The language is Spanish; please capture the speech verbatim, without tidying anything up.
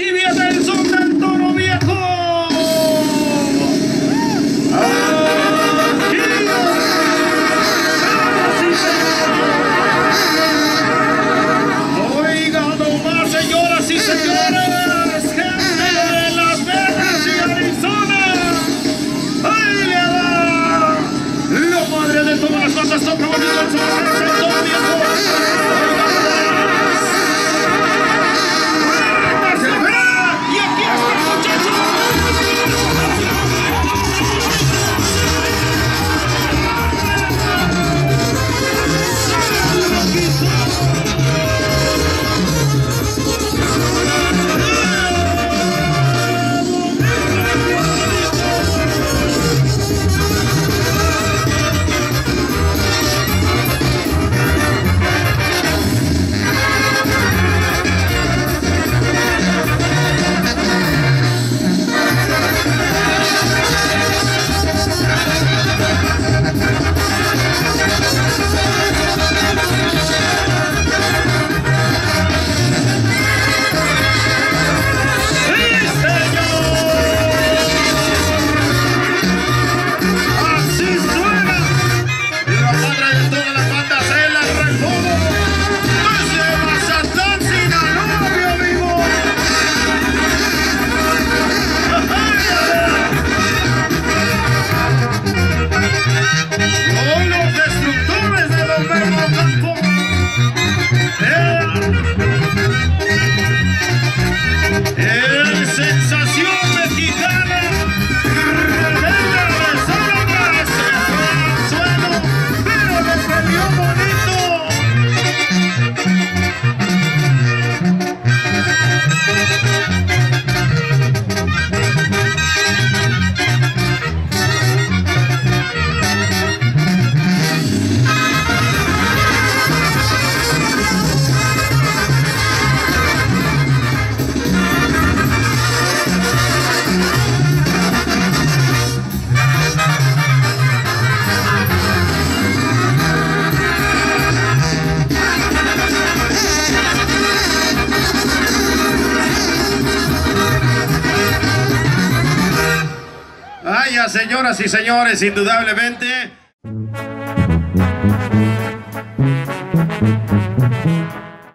Aquí viene el son del toro viejo. Oiga nomás, señoras y señores, gente de Las Vegas y Arizona. Ahí le da la madre de todas las bandas, toca bonito el son del toro viejo. Y aquí está, muchachos. Vaya, señoras y señores, indudablemente.